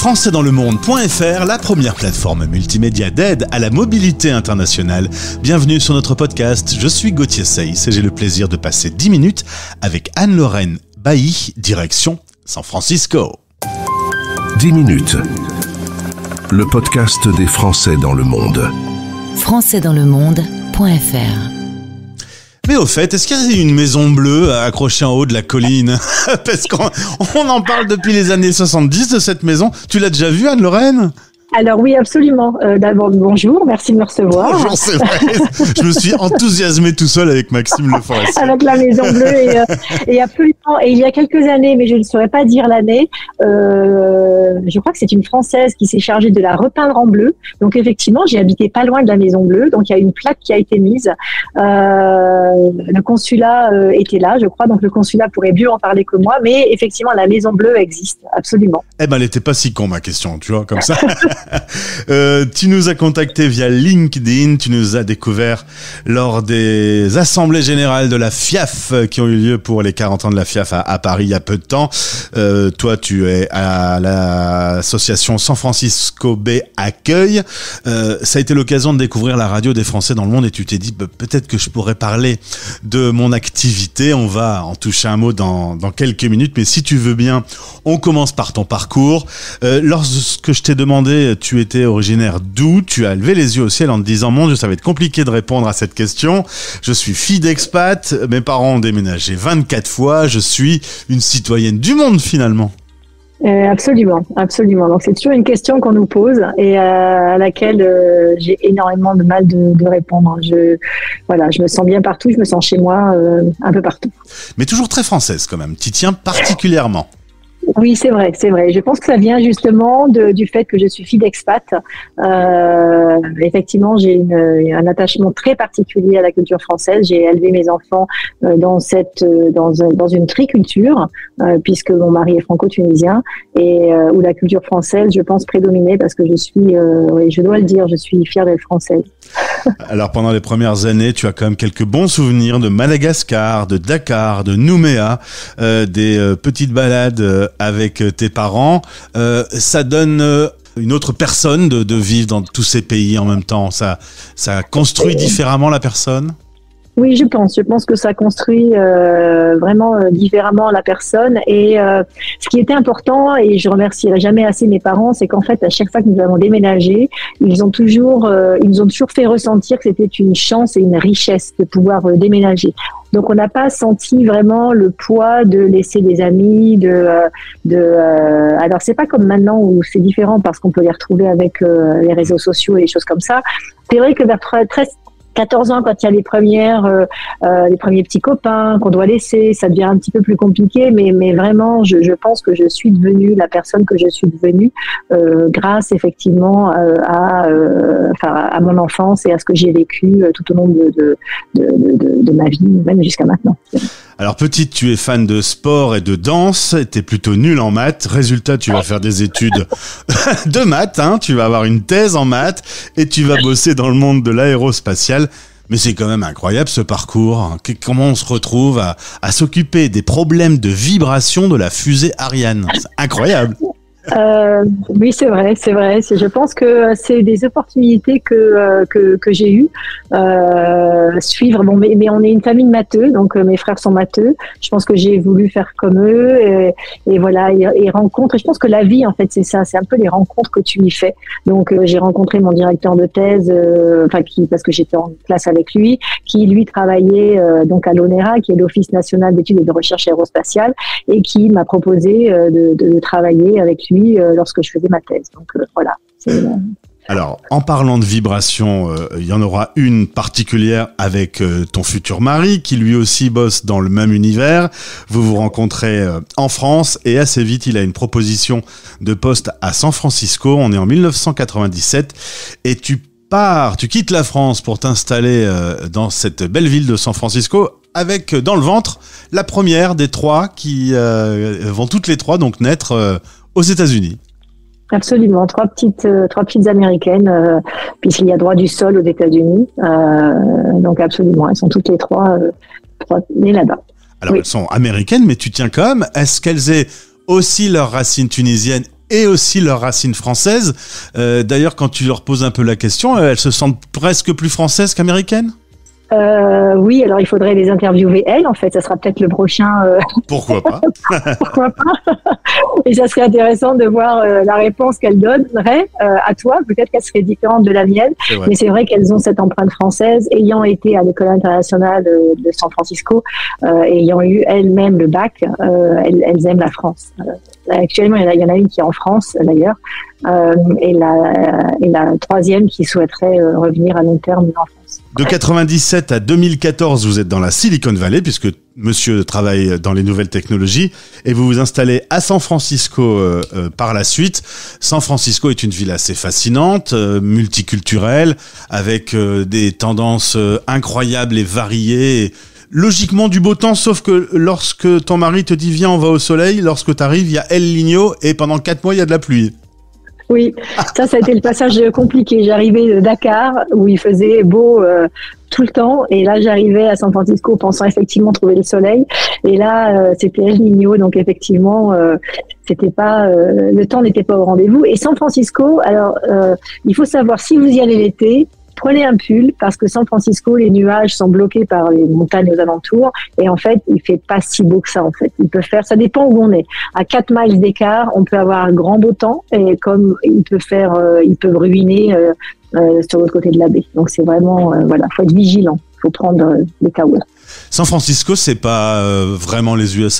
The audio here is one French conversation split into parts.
françaisdanslemonde.fr, la première plateforme multimédia d'aide à la mobilité internationale. Bienvenue sur notre podcast, je suis Gauthier Seyss et j'ai le plaisir de passer 10 minutes avec Anne-Lorraine Bailly, direction San Francisco. 10 minutes, le podcast des Français dans le monde. françaisdanslemonde.fr. Mais au fait, est-ce qu'il y a une maison bleue accrochée en haut de la colline? Parce qu'on en parle depuis les années 70 de cette maison. Tu l'as déjà vue, Anne-Lorraine? Alors oui, absolument. D'abord, bonjour, merci de me recevoir. Bonjour, c'est vrai. Je me suis enthousiasmé tout seul avec Maxime Le Forestier. Avec la Maison Bleue et absolument. Et il y a quelques années, mais je ne saurais pas dire l'année, je crois que c'est une Française qui s'est chargée de la repeindre en bleu. Donc effectivement, j'ai habité pas loin de la Maison Bleue. Donc il y a une plaque qui a été mise. Le consulat était là, je crois. Donc le consulat pourrait mieux en parler que moi. Mais effectivement, la Maison Bleue existe, absolument. Eh ben, elle était pas si con, ma question, tu vois, comme ça. Tu nous as contacté via LinkedIn, tu nous as découvert lors des assemblées générales de la FIAF qui ont eu lieu pour les 40 ans de la FIAF à Paris il y a peu de temps. Toi, tu es à l'association San Francisco Bay Accueil. Ça a été l'occasion de découvrir la radio des Français dans le monde et tu t'es dit peut-être que je pourrais parler de mon activité. On va en toucher un mot dans quelques minutes, mais si tu veux bien, on commence par ton parcours. Lorsque je t'ai demandé tu étais originaire d'où, tu as levé les yeux au ciel en te disant mon Dieu, ça va être compliqué de répondre à cette question. Je suis fille d'expat, mes parents ont déménagé 24 fois, je suis une citoyenne du monde finalement. Absolument. Donc c'est toujours une question qu'on nous pose et à laquelle j'ai énormément de mal de répondre. Je me sens bien partout, je me sens chez moi un peu partout. Mais toujours très française quand même, t'y tiens particulièrement. Oui, c'est vrai. Je pense que ça vient justement du fait que je suis fille d'expat. Effectivement, j'ai un attachement très particulier à la culture française. J'ai élevé mes enfants dans une triculture, puisque mon mari est franco-tunisien et où la culture française, je pense, prédominait parce que je dois le dire, je suis fière d'être française. Alors pendant les premières années, tu as quand même quelques bons souvenirs de Madagascar, de Dakar, de Nouméa, des petites balades avec tes parents. Ça donne une autre personne de vivre dans tous ces pays en même temps. Ça construit différemment la personne? Oui, je pense que ça construit vraiment différemment la personne et ce qui était important, et je remercierai jamais assez mes parents, c'est qu'en fait à chaque fois que nous avons déménagé, ils nous ont toujours fait ressentir que c'était une chance et une richesse de pouvoir déménager. Donc on n'a pas senti vraiment le poids de laisser des amis, alors c'est pas comme maintenant où c'est différent parce qu'on peut les retrouver avec les réseaux sociaux et des choses comme ça. C'est vrai que vers 14 ans, quand il y a les premiers petits copains qu'on doit laisser, ça devient un petit peu plus compliqué, mais vraiment, je pense que je suis devenue la personne que je suis devenue grâce effectivement à mon enfance et à ce que j'ai vécu tout au long de ma vie, même jusqu'à maintenant. Alors petite, tu es fan de sport et de danse, t'es plutôt nulle en maths. Résultat, tu vas faire des études de maths, tu vas avoir une thèse en maths et tu vas bosser dans le monde de l'aérospatial. Mais c'est quand même incroyable ce parcours. Comment on se retrouve à s'occuper des problèmes de vibration de la fusée Ariane? C'est incroyable. Oui, c'est vrai. Je pense que c'est des opportunités que j'ai eues. Suivre. Bon, mais on est une famille de matheux, donc mes frères sont matheux. Je pense que j'ai voulu faire comme eux et voilà, et rencontres. Et je pense que la vie, en fait, c'est ça. C'est un peu les rencontres que tu y fais. Donc, j'ai rencontré mon directeur de thèse, parce que j'étais en classe avec lui, qui lui travaillait donc à l'ONERA, qui est l'Office national d'études et de recherche aérospatiale, et qui m'a proposé de travailler avec lui lorsque je faisais ma thèse. Donc voilà. Alors, en parlant de vibration, il y en aura une particulière avec ton futur mari, qui lui aussi bosse dans le même univers. Vous vous rencontrez en France et assez vite, il a une proposition de poste à San Francisco. On est en 1997 et tu quittes la France pour t'installer dans cette belle ville de San Francisco avec dans le ventre la première des trois qui vont toutes les trois donc naître aux États-Unis. Absolument, trois petites américaines, puisqu'il y a droit du sol aux États-Unis. Donc absolument, elles sont toutes les trois nées là-bas. Alors oui. Elles sont américaines, mais tu tiens quand même. Est-ce qu'elles aient aussi leurs racines tunisiennes et aussi leurs racines françaises. D'ailleurs, quand tu leur poses un peu la question, elles se sentent presque plus françaises qu'américaines ? Oui, alors il faudrait les interviewer elles, en fait, ça sera peut-être le prochain. Pourquoi pas ? Pourquoi pas ? Et ça serait intéressant de voir la réponse qu'elles donneraient à toi. Peut-être qu'elle serait différente de la mienne, mais c'est vrai qu'elles ont cette empreinte française, ayant été à l'école internationale de San Francisco, ayant eu elles-mêmes le bac, elles aiment la France. Actuellement, il y en a une qui est en France, d'ailleurs, et la troisième qui souhaiterait revenir à long terme en France. De 97 à 2014, vous êtes dans la Silicon Valley, puisque monsieur travaille dans les nouvelles technologies, et vous vous installez à San Francisco par la suite. San Francisco est une ville assez fascinante, multiculturelle, avec des tendances incroyables et variées, et logiquement du beau temps, sauf que lorsque ton mari te dit « viens, on va au soleil », lorsque tu arrives, il y a El Niño, et pendant 4 mois, il y a de la pluie. Oui, ça a été le passage compliqué. J'arrivais de Dakar où il faisait beau tout le temps, et là j'arrivais à San Francisco pensant effectivement trouver le soleil, et là c'était El Niño, donc effectivement c'était pas le temps n'était pas au rendez-vous. Et San Francisco, alors il faut savoir, si vous y allez l'été, prenez un pull, parce que San Francisco, les nuages sont bloqués par les montagnes aux alentours, et en fait, il fait pas si beau que ça, en fait. Il peut faire, ça dépend où on est. À 4 miles d'écart, on peut avoir un grand beau temps, et comme il peut ruiner sur l'autre côté de la baie. Donc c'est vraiment, faut être vigilant. Faut prendre les kawas. San Francisco, c'est pas vraiment les USA ?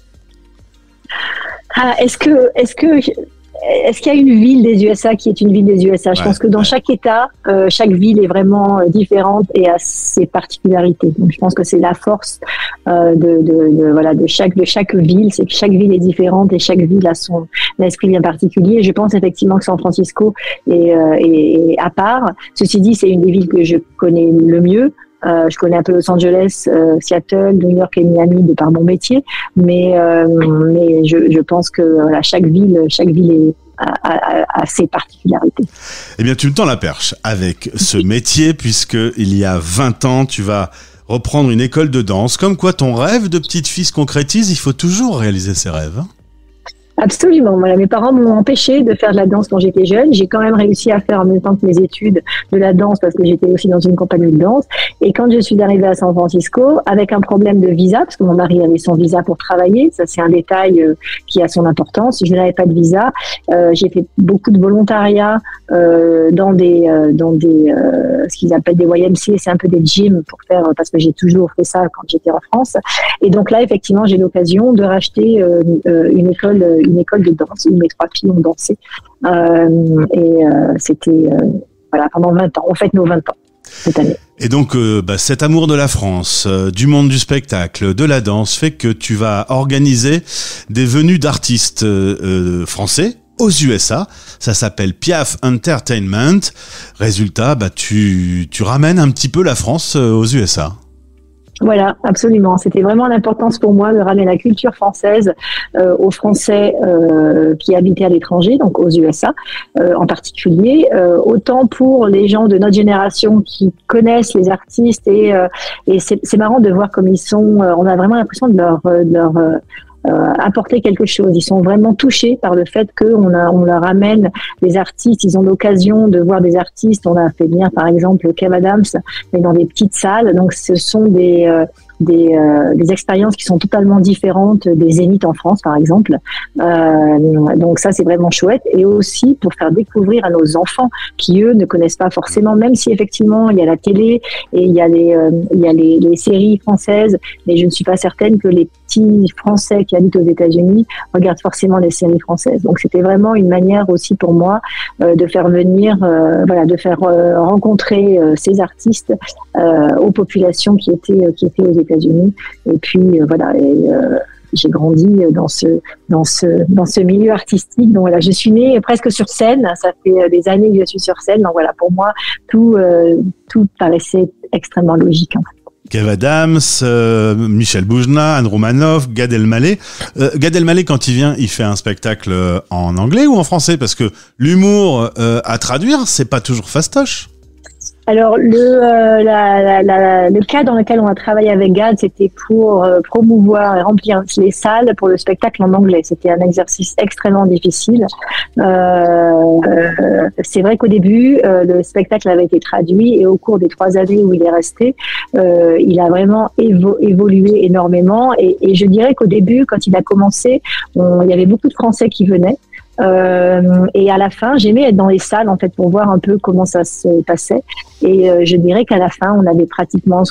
Est-ce qu'il y a une ville des USA qui est une ville des USA ? Je pense que dans chaque État, chaque ville est vraiment différente et a ses particularités. Donc, je pense que c'est la force de chaque ville, c'est que chaque ville est différente et chaque ville a son esprit bien particulier. Je pense effectivement que San Francisco est à part. Ceci dit, c'est une des villes que je connais le mieux. Je connais un peu Los Angeles, Seattle, New York et Miami de par mon métier, mais je pense que chaque ville a ses particularités. Eh bien, tu me tends la perche avec ce métier, puisque il y a 20 ans, tu vas reprendre une école de danse. Comme quoi, ton rêve de petite fille se concrétise, il faut toujours réaliser ses rêves. Hein. Absolument. Voilà, mes parents m'ont empêché de faire de la danse quand j'étais jeune. J'ai quand même réussi à faire en même temps que mes études de la danse parce que j'étais aussi dans une compagnie de danse. Et quand je suis arrivée à San Francisco, avec un problème de visa, parce que mon mari avait son visa pour travailler, ça c'est un détail qui a son importance. Je n'avais pas de visa. J'ai fait beaucoup de volontariat dans des ce qu'ils appellent des YMCA, c'est un peu des gyms pour faire, parce que j'ai toujours fait ça quand j'étais en France. Et donc là, effectivement, j'ai l'occasion de racheter une école de danse où mes 3 filles ont dansé. C'était pendant 20 ans. On fête nos 20 ans cette année. Et donc, cet amour de la France, du monde du spectacle, de la danse, fait que tu vas organiser des venues d'artistes français aux USA. Ça s'appelle Piaf Entertainment. Résultat, tu ramènes un petit peu la France aux USA. Voilà, absolument. C'était vraiment l'importance pour moi de ramener la culture française aux Français qui habitaient à l'étranger, donc aux USA en particulier. Autant pour les gens de notre génération qui connaissent les artistes et c'est marrant de voir comme ils sont. On a vraiment l'impression de leur apporter quelque chose. Ils sont vraiment touchés par le fait qu'on leur amène des artistes. Ils ont l'occasion de voir des artistes. On a fait venir par exemple Kev Adams, mais dans des petites salles. Donc ce sont des expériences qui sont totalement différentes des Zéniths en France, par exemple. Donc ça, c'est vraiment chouette. Et aussi pour faire découvrir à nos enfants qui, eux, ne connaissent pas forcément, même si effectivement, il y a la télé et il y a les séries françaises, mais je ne suis pas certaine que les petits Français qui habitent aux États-Unis regardent forcément les séries françaises. Donc c'était vraiment une manière aussi pour moi de faire venir, de faire rencontrer ces artistes aux populations qui étaient aux États-Unis. Et puis j'ai grandi dans ce milieu artistique. Donc voilà, je suis née presque sur scène. Ça fait des années que je suis sur scène. Donc voilà, pour moi, tout paraissait extrêmement logique. En fait. Kev Adams, Michel Boujna, Anne Romanoff, Gad Elmaleh. Gad Elmaleh, quand il vient, il fait un spectacle en anglais ou en français? Parce que l'humour à traduire, c'est pas toujours fastoche. Alors le cas dans lequel on a travaillé avec GAD, c'était pour promouvoir et remplir les salles pour le spectacle en anglais. C'était un exercice extrêmement difficile. C'est vrai qu'au début, le spectacle avait été traduit et au cours des 3 années où il est resté, il a vraiment évolué énormément. Et je dirais qu'au début, quand il a commencé, il y avait beaucoup de Français qui venaient. Et à la fin, j'aimais être dans les salles en fait pour voir un peu comment ça se passait. Et je dirais qu'à la fin, on avait pratiquement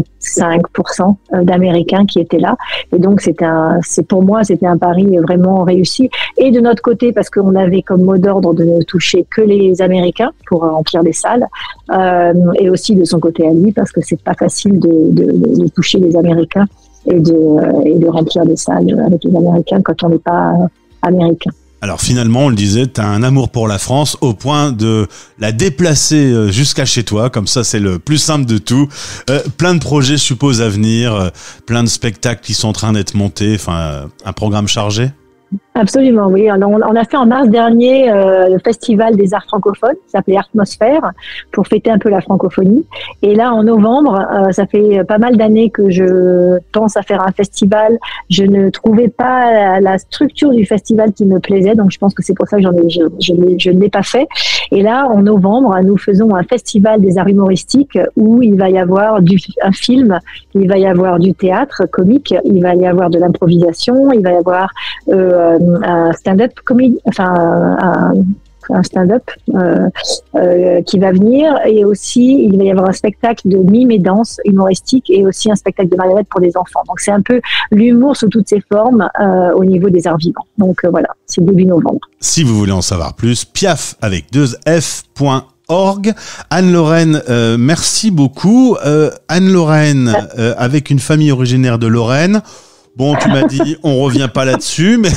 65% d'Américains qui étaient là. Et donc pour moi, c'était un pari vraiment réussi. Et de notre côté, parce qu'on avait comme mot d'ordre de ne toucher que les Américains pour remplir les salles, et aussi de son côté à lui, parce que c'est pas facile de toucher les Américains et de remplir des salles avec les Américains quand on n'est pas américain. Alors finalement, on le disait, tu as un amour pour la France au point de la déplacer jusqu'à chez toi. Comme ça, c'est le plus simple de tout. Plein de projets, je suppose, à venir. Plein de spectacles qui sont en train d'être montés. Enfin, un programme chargé. Absolument, oui. On a fait en mars dernier le Festival des arts francophones, ça s'appelait Artmosphère, pour fêter un peu la francophonie. Et là, en novembre, ça fait pas mal d'années que je pense à faire un festival. Je ne trouvais pas la structure du festival qui me plaisait, donc je pense que c'est pour ça que je ne l'ai pas fait. Et là, en novembre, nous faisons un festival des arts humoristiques où il va y avoir un film, il va y avoir du théâtre comique, il va y avoir de l'improvisation, il va y avoir un stand-up comédie, un stand-up qui va venir, et aussi il va y avoir un spectacle de mime et danse humoristique et aussi un spectacle de marionnettes pour les enfants. Donc c'est un peu l'humour sous toutes ses formes au niveau des arts vivants. Donc voilà, c'est début novembre. Si vous voulez en savoir plus, piaf avec 2f.org. Anne-Lorraine, merci beaucoup. Anne-Lorraine, avec une famille originaire de Lorraine. Bon, tu m'as dit, on revient pas là-dessus, mais...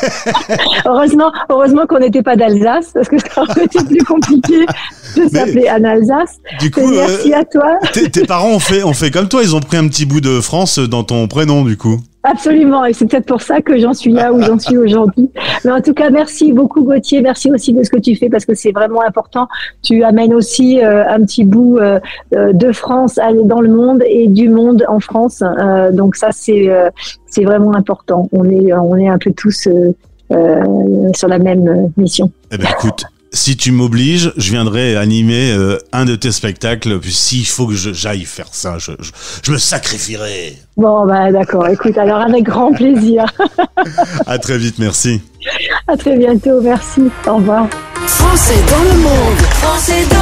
heureusement qu'on n'était pas d'Alsace, parce que ça aurait été plus compliqué de s'appeler Anne-Alsace. Du coup, merci à toi. Tes parents ont fait comme toi, ils ont pris un petit bout de France dans ton prénom, du coup. Absolument, et c'est peut-être pour ça que j'en suis là où j'en suis aujourd'hui. Mais en tout cas, merci beaucoup Gauthier, merci aussi de ce que tu fais parce que c'est vraiment important. Tu amènes aussi un petit bout de France dans le monde et du monde en France. Donc ça, c'est vraiment important. On est un peu tous sur la même mission. Eh ben écoute, si tu m'obliges, je viendrai animer un de tes spectacles. Puis s'il faut que j'aille faire ça, je me sacrifierai. Bon, bah d'accord. Écoute, alors avec grand plaisir. À très vite, merci. À très bientôt, merci. Au revoir. Français dans le monde. Français dans